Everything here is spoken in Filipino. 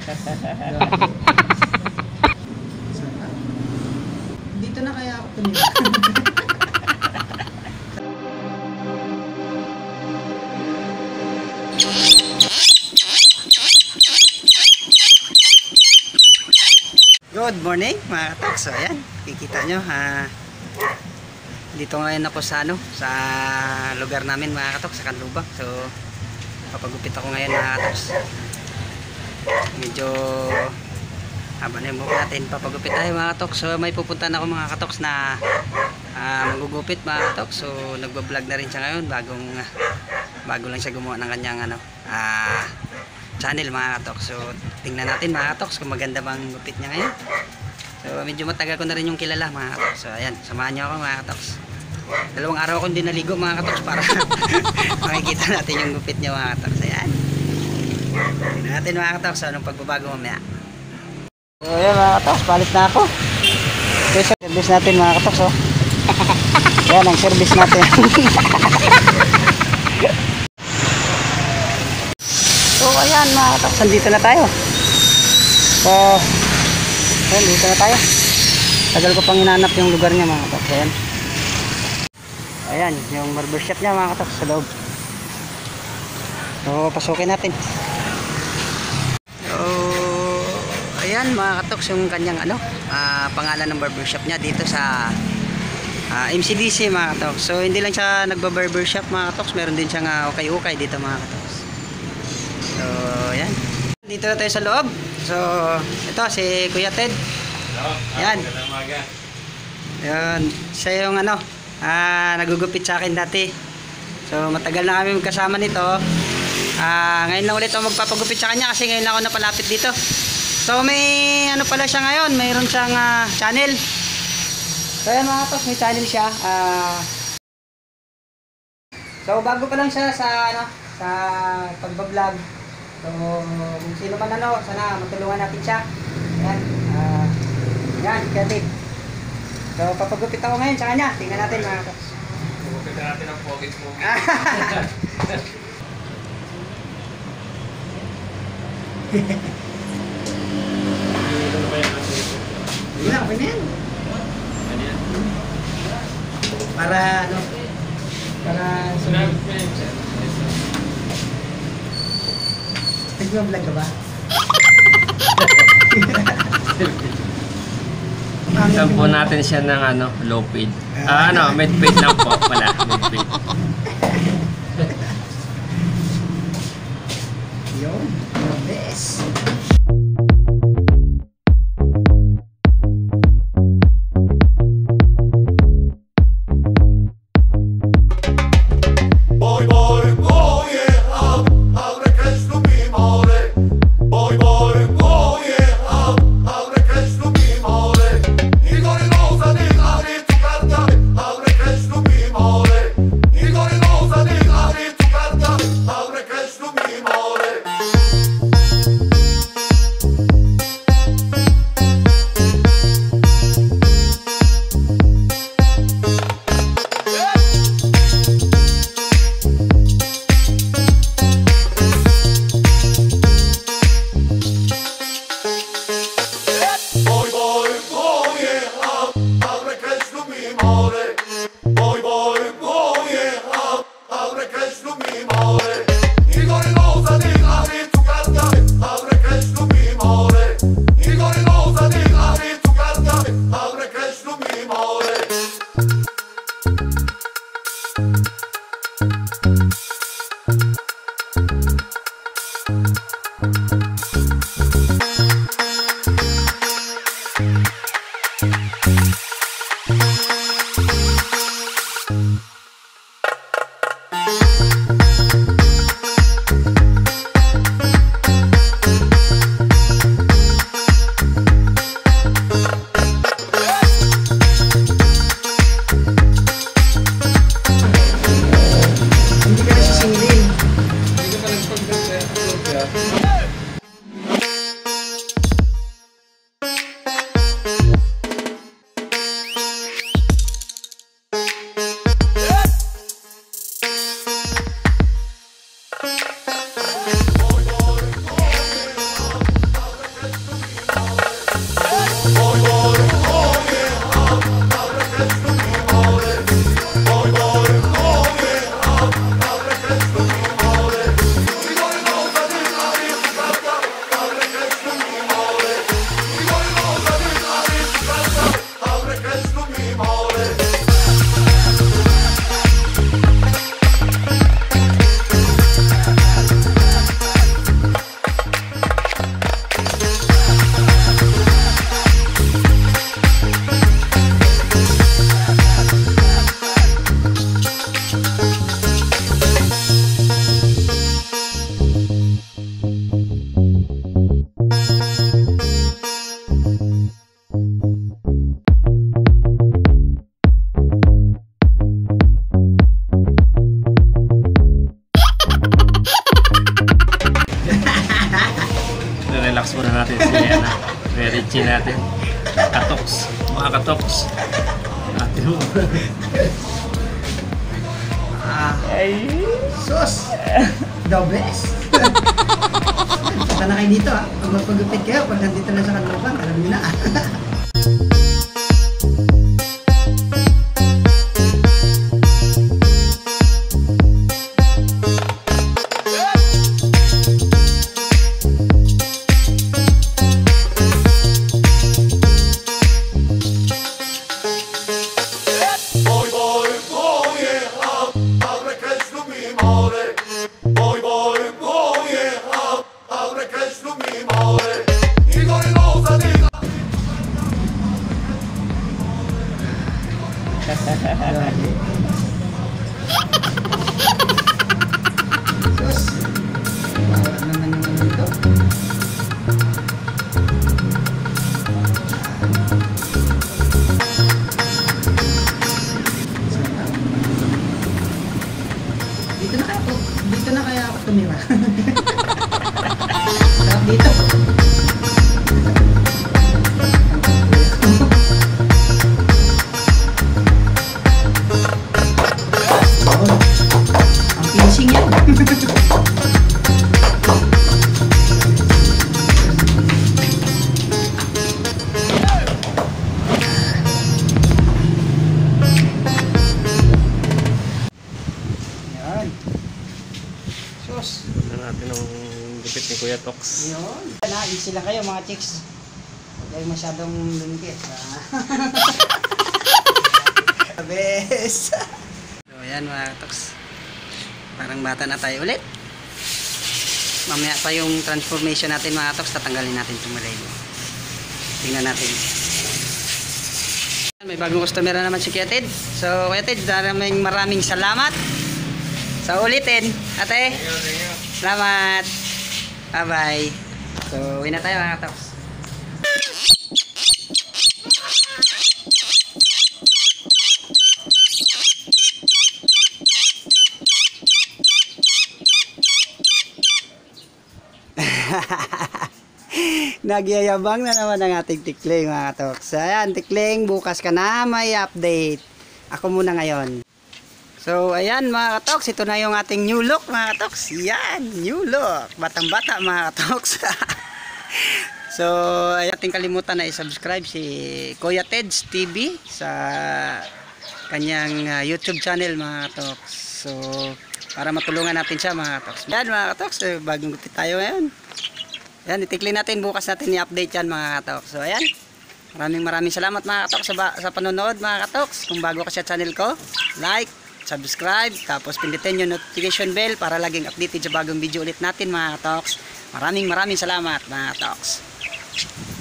Dito na kaya ako tumira. Good morning mga katoks. So ayan, kikita nyo dito ngayon ako sa sa lugar namin mga katoks, sa Kanlubak. So papagupit ako ngayon mga katoks. Medyo haba na yung buhok natin, papagupit tayo mga katoks. So may pupuntahan ako mga katoks na magugupit mga katoks. So nagbablog na rin siya ngayon, bago lang siya gumawa ng kanyang channel mga katoks. So tingnan natin mga katoks kung maganda bang gupit niya ngayon. So medyo matagal ko na rin yung kilala mga katoks. So ayan, samahan niyo ako mga katoks. Dalawang araw akong din naligo mga katoks para makikita natin yung gupit niya mga katoks. Ayan, tingnan natin mga katoks anong pagbabago mamaya. So ayan mga katoks, palit na ako. So service natin mga katoks. Oh. Ayan ang service natin. So ayan mga katoks, nandito na tayo. So ayan, dito na tayo. Tagal ko pang hinanap yung lugar niya mga katoks. Ayan, ayan yung barbershop niya mga katoks sa loob. So pasukin natin. So ayan mga katoks yung kanyang pangalan ng barbershop niya dito sa MCDC mga katoks. So hindi lang siya nagba-barbershop mga katoks, meron din siyang ukay-ukay dito mga katoks. So ayan, dito na tayo sa loob. So ito si Kuya Ted. Ayan, ayan siya yung nagugupit sa akin dati. So matagal na kami magkasama nito. Ngayon lang ulit ako magpapagupit sa kanya kasi ngayon lang ako napalapit dito. So may pala siya ngayon, mayroon siyang channel. So ayan mga katoks, may channel siya. So bago pa lang siya sa sa pagbablog. So kung sino man sana matulungan natin siya. Ayan, ayan, kreative. So papagupit ako ngayon sa kanya. Tingnan natin mga katoks. Pagupit natin ang pogi-pogi. Hindi na, okay na yan. Para para nag-vlog ka ba? Sampo natin siya ng low paid. Mid paid lang po pala. Mid paid. Yun, the best. Relax muna natin si ano, Richie natin. Katoks, mga katoks. Ate mo. Ay, sus! The best! Punta na kayo dito ha. Pag magpagupit kayo, pag nandito na sa Kanlooban, alam nyo na. Sus! Bawal naman yung ano ito. Dito na kaya ako tumira. Sarap dito. Ang finishing yan. Yan. Sus. Tignan natin ang gupit ni Kuya Tox. Yun. Easy lang kayo mga chicks. Huwag kayo masyadong lumikit. Bes. So ayan mga toks. Parang bata na tayo ulit. Mamaya pa yung transformation natin mga toks. Tatanggalin natin itong malayo. Tingnan natin. May bagong customer na naman si Kuya Ted. So Kuya Ted, maraming salamat. So ulitin. Ate. Salamat. Bye bye. So uwi na tayo mga toks. Nagyayabang na naman ang ating tikling mga toks. Ayan, tikling, bukas ka na may update. Ako muna ngayon. So ayan mga katoks, ito na yung ating new look mga katoks. Yan, new look. Batang bata mga katoks. So ayan, ating kalimutan na i-subscribe si Kuya Ted's TV sa kanyang YouTube channel mga katoks. So para matulungan natin siya mga katoks. Yan mga katoks, bagong gupit tayo ngayon. Yan, itiklin natin, bukas natin i-update yan mga katoks. So ayan, maraming salamat mga katoks sa panonood mga katoks. Kung bago ka sa channel ko, like, subscribe, tapos pindutin yung notification bell para laging updated sa bagong video ulit natin mga katoks. Maraming salamat mga katoks.